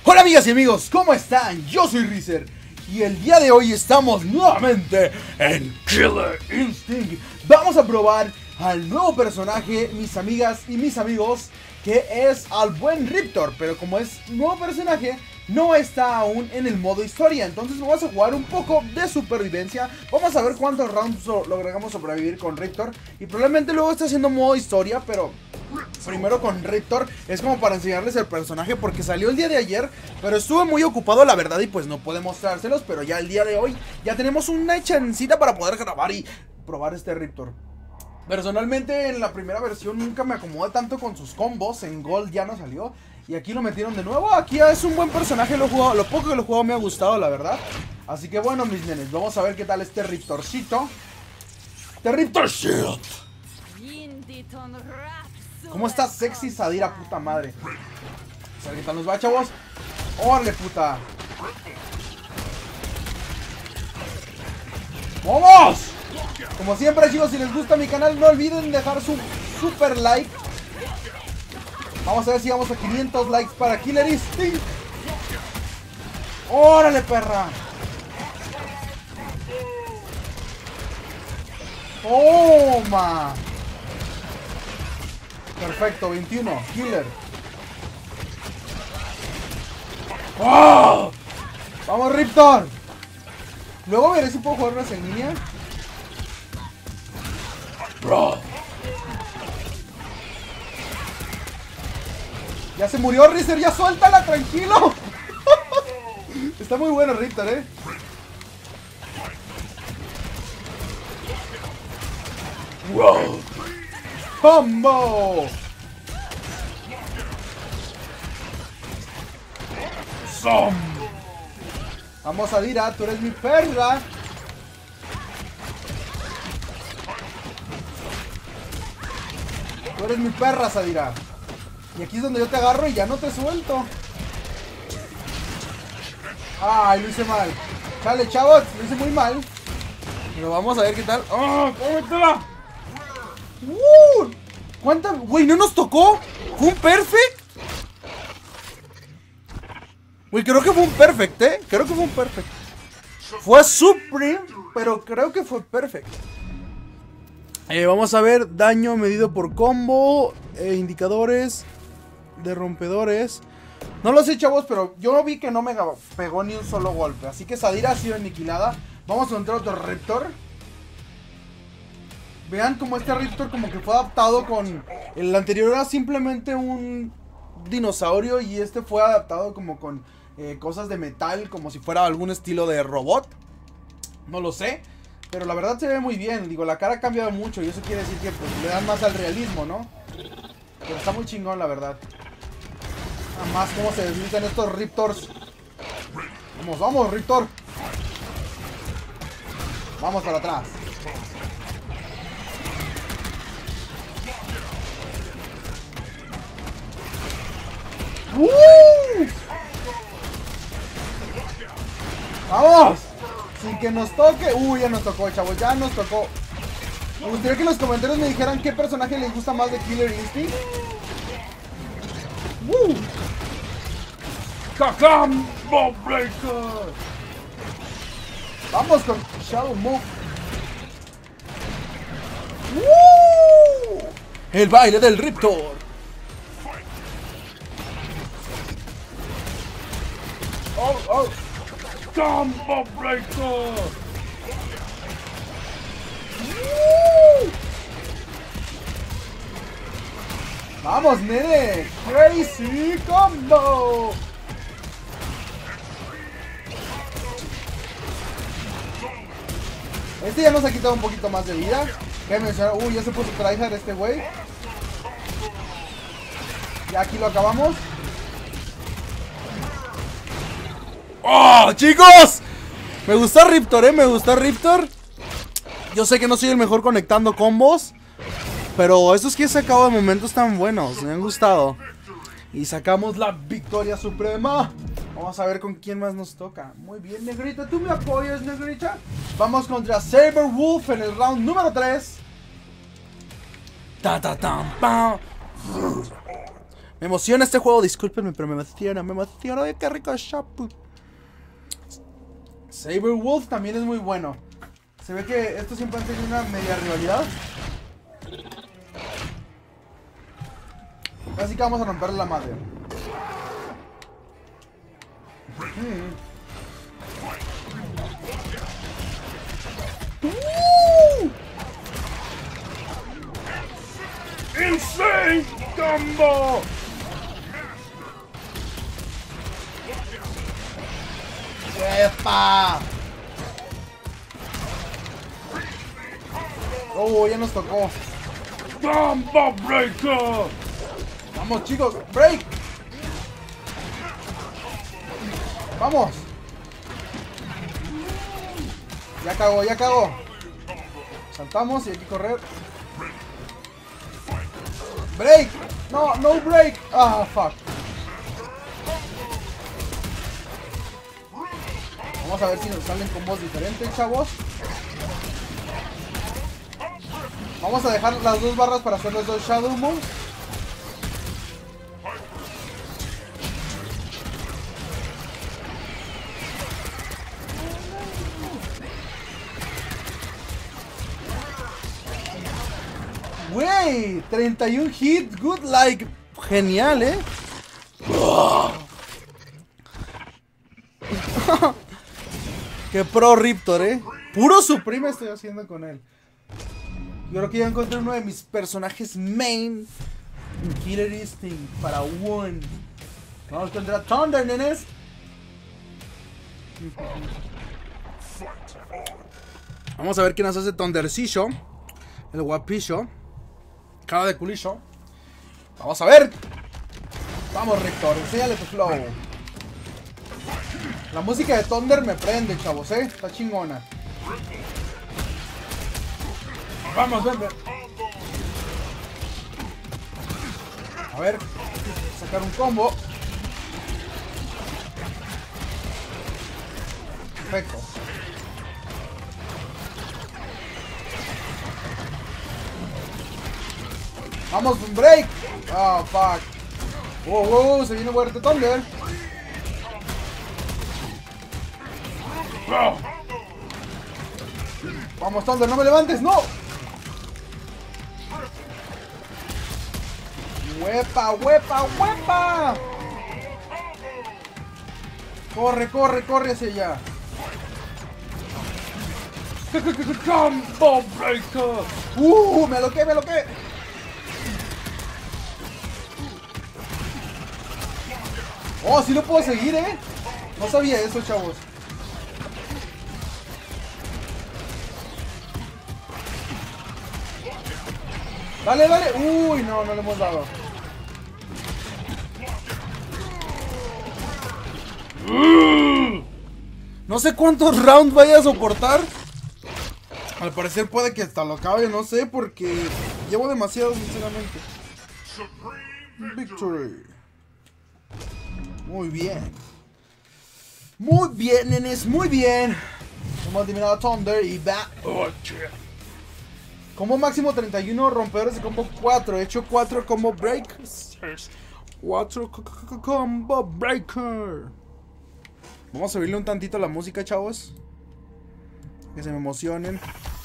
Hola amigas y amigos, ¿cómo están? Yo soy Rizer y el día de hoy estamos nuevamente en Killer Instinct. Vamos a probar al nuevo personaje, mis amigas y mis amigos, que es al buen Riptor. Pero como es nuevo personaje, no está aún en el modo historia. Entonces vamos a jugar un poco de supervivencia. Vamos a ver cuántos rounds logramos sobrevivir con Riptor. Y probablemente luego esté haciendo modo historia, pero primero con Riptor es como para enseñarles el personaje, porque salió el día de ayer, pero estuve muy ocupado la verdad y pues no pude mostrárselos. Pero ya el día de hoy ya tenemos una chancita para poder grabar y probar este Riptor. Personalmente en la primera versión nunca me acomodé tanto con sus combos. En Gold ya no salió y aquí lo metieron de nuevo. Aquí es un buen personaje, lo poco que lo he jugado me ha gustado la verdad. Así que bueno, mis nenes, vamos a ver qué tal este Riptorcito. Este Riptorcito. ¿Cómo está sexy Sadira, puta madre? A ver qué tal nos va, chavos. ¡Órale, puta! ¡Vamos! Como siempre, chicos, si les gusta mi canal, no olviden dejar su super like. Vamos a ver si vamos a 500 likes para Killer Instinct. ¡Órale, perra! ¡Toma! Perfecto, 21, Killer. ¡Oh! ¡Vamos, Riptor! Luego veré si puedo jugarlas en línea. Bro. Ya se murió Rizer, ya suéltala, tranquilo. Está muy bueno Riptor, Wow. Combo. Som. Vamos a Sadira, tú eres mi perra. Tú eres mi perra, Sadira. Y aquí es donde yo te agarro y ya no te suelto. Ay, lo hice mal. Chale, chavos, lo hice muy mal. Pero vamos a ver qué tal. ¡Oh, cómetela! ¿Cuánta? Güey, ¿no nos tocó? ¿Fue un perfect? Güey, creo que fue un perfect, Creo que fue un perfect. Fue supreme, pero creo que fue perfect. Vamos a ver, daño medido por combo, indicadores de rompedores. No lo sé, chavos, pero yo vi que no me pegó ni un solo golpe. Así que Sadira ha sido aniquilada. Vamos a encontrar otro Riptor. Vean cómo este Riptor como que fue adaptado con... El anterior era simplemente un dinosaurio y este fue adaptado como con cosas de metal, como si fuera algún estilo de robot. No lo sé, pero la verdad se ve muy bien. Digo, la cara ha cambiado mucho y eso quiere decir que pues, le dan más al realismo, ¿no? Pero está muy chingón, la verdad. Nada más cómo se deslizan estos Riptors. Vamos, vamos, Riptor. Vamos para atrás. ¡Vamos! Sin que nos toque. Ya nos tocó, chavos, ya nos tocó. Me gustaría que en los comentarios me dijeran qué personaje les gusta más de Killer Instinct. ¡Cacambo Breaker! Vamos con Shadow Move. El baile del Riptor. ¡Oh! ¡Combo Breaker! ¡Vamos, nene! ¡Crazy Combo! Este ya nos ha quitado un poquito más de vida. Ya se puso tryhard este güey. Ya aquí lo acabamos. ¡Oh, chicos! Me gusta Riptor, me gusta Riptor. Yo sé que no soy el mejor conectando combos, pero estos que he sacado de momento están buenos, me han gustado. Y sacamos la victoria suprema. Vamos a ver con quién más nos toca. Muy bien, Negrita, ¿tú me apoyas, Negrita? Vamos contra Saberwolf en el round número 3. Me emociona este juego, discúlpenme, pero me emociona. Ay, qué rico shampoo. Saberwolf también es muy bueno. Se ve que estos siempre han tenido una media rivalidad. Así que vamos a romperle la madre. Insane combo! ¡Epa! Oh, ya nos tocó. Combo breaker! Vamos, chicos, break. Vamos. Ya cagó, ya cagó. Saltamos y hay que correr. Break. No, no break. Ah, fuck. Vamos a ver si nos salen combos diferentes, chavos. Vamos a dejar las dos barras para hacer los dos Shadow Moves. Wey, 31 hits, good like. Genial, Qué pro Riptor, Puro Supreme estoy haciendo con él. Yo creo que ya encontré uno de mis personajes main en Killer Instinct para One. Vamos contra Thunder, nenes. Vamos a ver quién nos hace Thundercillo. El guapillo. Cara de culillo. Vamos a ver. Vamos, Riptor, enséñale tu flow. La música de Thunder me prende, chavos, está chingona. Vamos, ven, ven. A ver, sacar un combo. Perfecto. Vamos, un break. Oh, fuck. Wow, wow, se viene fuerte Thunder. Vamos, Thunder, no me levantes, no. ¡Huepa, huepa, huepa! Corre, corre, corre hacia allá. Combo breaker! Me aloqué, me aloqué. Oh, sí lo puedo seguir, No sabía eso, chavos. Dale, dale. Uy, no, no le hemos dado. No sé cuántos rounds vaya a soportar. Al parecer puede que hasta lo acabe, no sé, porque llevo demasiado, sinceramente. Victory. Muy bien. Muy bien, nenes, muy bien. Hemos eliminado a Thunder y va. Combo máximo 31, rompedores de combo 4. He hecho 4 combo breakers. 4 combo breaker. Vamos a subirle un tantito a la música, chavos. Que se me emocionen.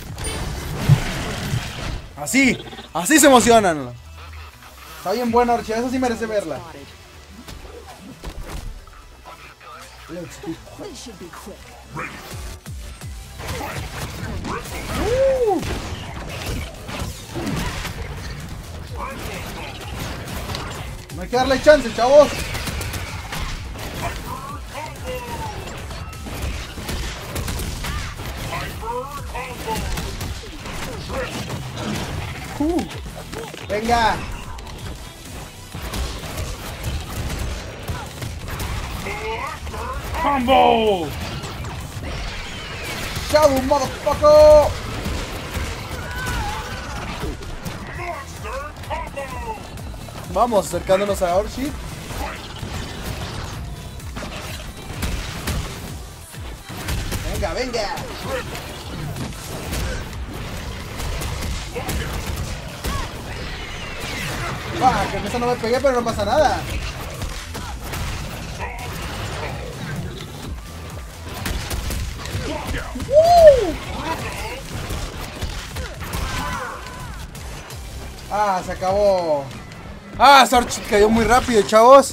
Así, así se emocionan. Está bien buena, Archie, eso sí merece verla. Let's be quick. No hay que darle chance, chavos. Venga. Combo! Shadow, motherfucker. Vamos, acercándonos a Orchid. Venga, venga. Que en esa no me pegué, pero no pasa nada. Se acabó. Sarch cayó muy rápido, chavos.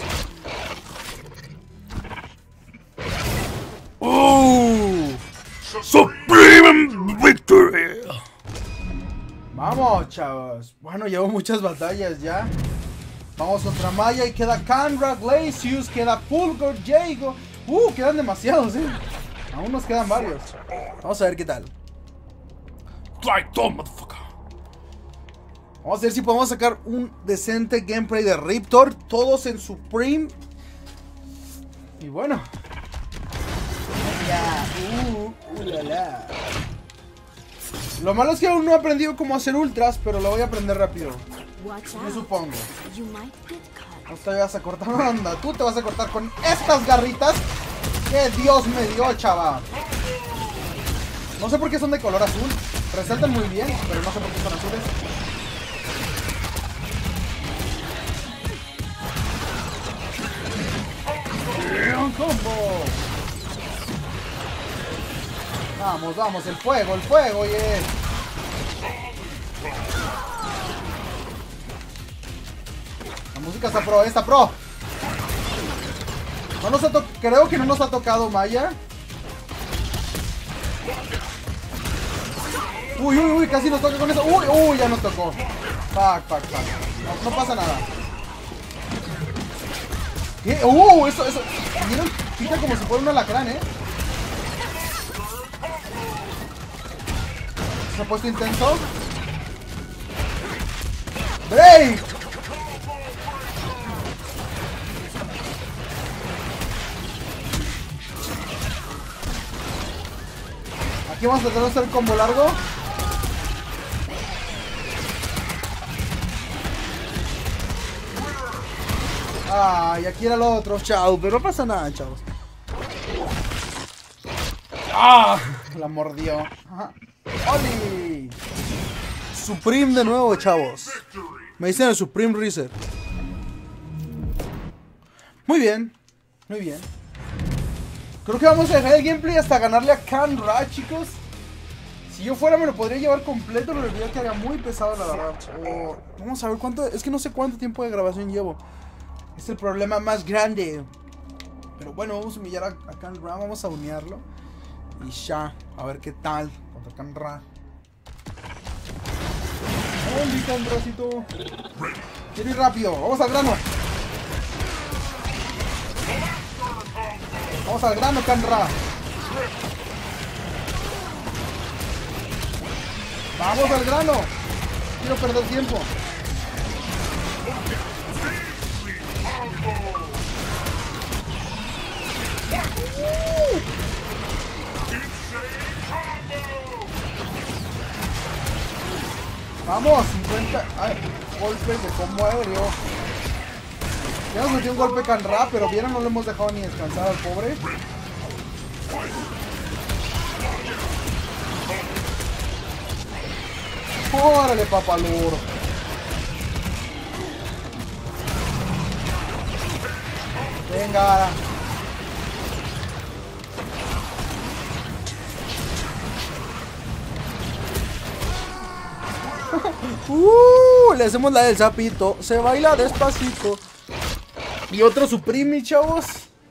Supreme Victory. Vamos, chavos. Bueno, llevo muchas batallas ya. Vamos contra Maya y queda Kandra, Glacius, queda Fulgor, Jago. Quedan demasiados, Aún nos quedan varios. Vamos a ver qué tal. Motherfucker. Vamos a ver si podemos sacar un decente gameplay de Riptor. Todos en Supreme. Y bueno. Lo malo es que aún no he aprendido cómo hacer ultras, pero lo voy a aprender rápido. Yo supongo. No te vas a cortar, anda. Tú te vas a cortar con estas garritas que Dios me dio, chava. No sé por qué son de color azul. Resaltan muy bien, pero no sé por qué son azules. Combo. Vamos, vamos, el fuego, oye. La música está pro, No nos creo que no nos ha tocado Maya. Uy, casi nos toca con eso. Uy, ya nos tocó. Fuck. No pasa nada. ¿Qué? Eso. ¿Vieron? Pica como si fuera un alacrán, Se ha puesto intenso. ¡Break! Aquí vamos a tratar de hacer el combo largo. Y aquí era el otro, chao, pero no pasa nada, chavos. La mordió. ¡Oli! Supreme de nuevo, chavos. Me dicen el Supreme Reset. Muy bien. Creo que vamos a dejar el gameplay hasta ganarle a Kandra, chicos. Si yo fuera me lo podría llevar completo, pero el video quedaría muy pesado, la verdad. Vamos a ver cuánto. Es que no sé cuánto tiempo de grabación llevo. Es el problema más grande. Pero bueno, vamos a humillar a Kandra. Vamos a unearlo. Y ya, a ver qué tal contra Kandra. ¡Holy, Kandracito! Quiero ir rápido, vamos al grano. Vamos al grano, Kandra. Vamos al grano. Quiero perder tiempo. Vamos, 50 golpes de combo aéreo. Ya nos metió un golpe Kandra, pero vieron, no le hemos dejado ni descansar al pobre. ¡Órale, papalur! Venga. Le hacemos la del sapito. Se baila despacito. Y otro Supreme, chavos.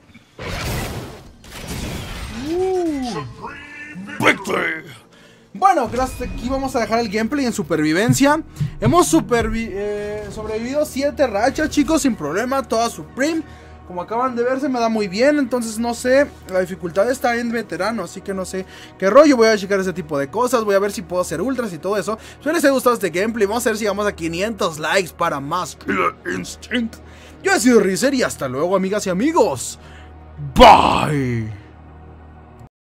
Bueno, gracias. Aquí vamos a dejar el gameplay en supervivencia. Hemos sobrevivido 7 rachas, chicos, sin problema. Toda Supreme. Como acaban de ver, se me da muy bien. Entonces no sé, la dificultad está en veterano, así que no sé qué rollo. Voy a checar ese tipo de cosas. Voy a ver si puedo hacer ultras y todo eso. Espero les haya gustado este gameplay. Vamos a ver si llegamos a 500 likes para más Killer Instinct. Yo he sido Riser y hasta luego, amigas y amigos. Bye.